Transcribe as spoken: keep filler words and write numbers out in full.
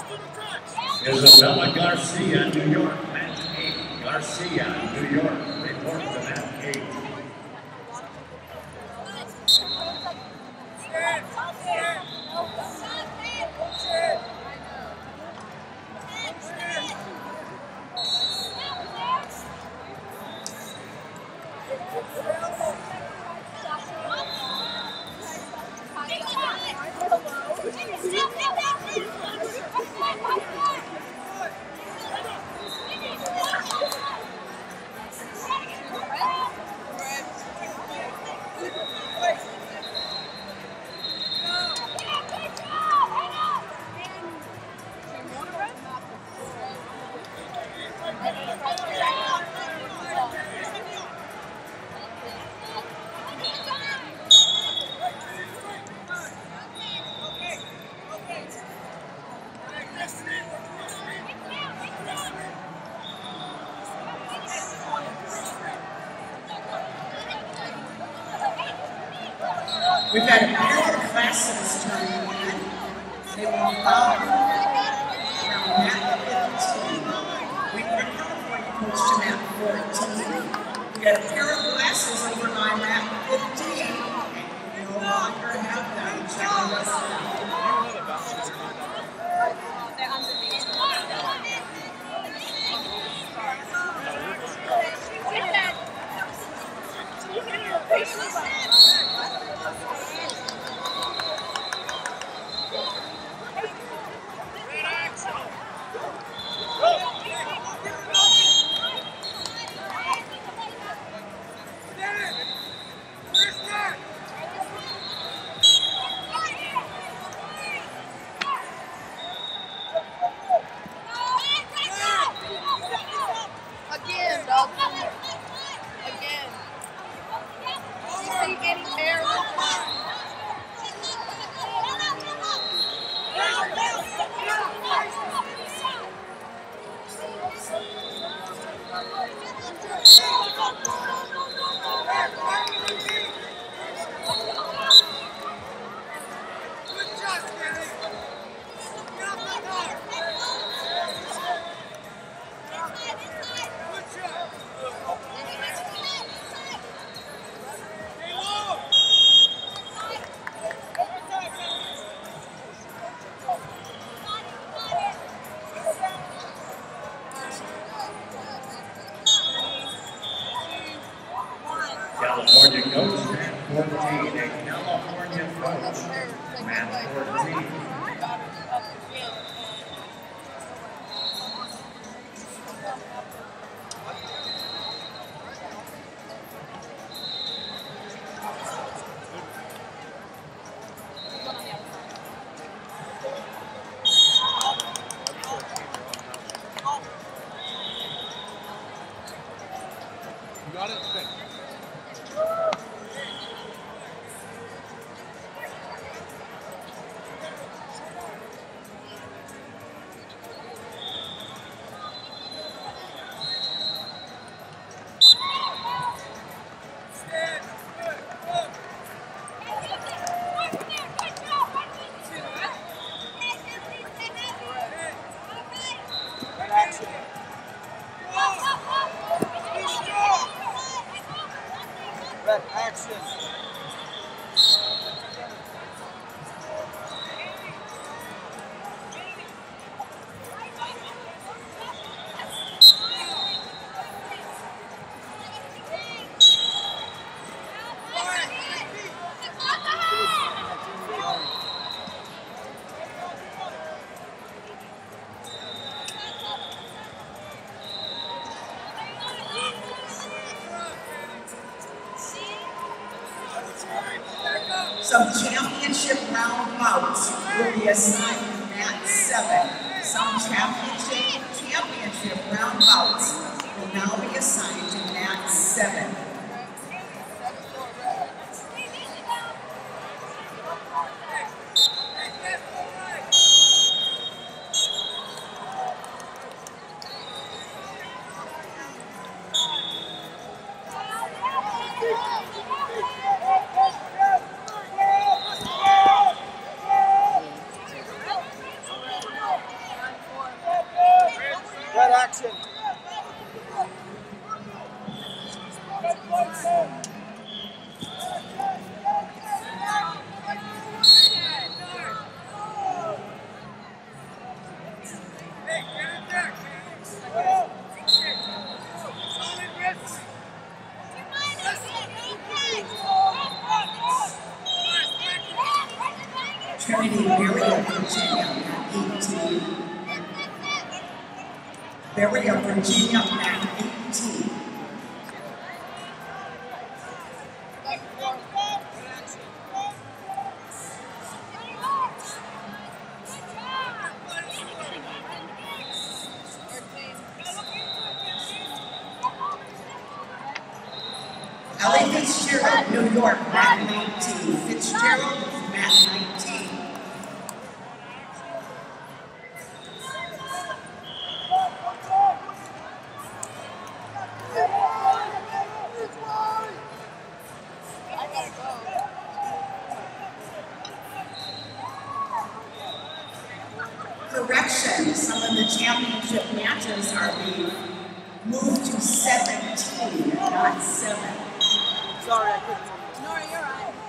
Isabella Garcia, New York, match eight. Garcia, New York, report to match eight. We've got a pair of classes turning in. They will follow from map fifteen. We were California coach to map fourteen. We got a pair of glasses over by map fifteen. And we no longer have them. Checking us out. California coach, Matt fourteen, a California coach, Matt fourteen. You got it? Okay. Red action. Some championship round bouts will be assigned to mat seven. Some championship championship round bouts will now be assigned to mat seven. action. Trinity Berry of Virginia, mat eighteen. Berry of Virginia, mat eighteen. Ellie Fitzgerald, New York, mat nineteen. Fitzgerald, mat nineteen. Correction, some of the championship matches are being moved to seventeen, not seven. Sorry, I couldn't. Nora, you're right.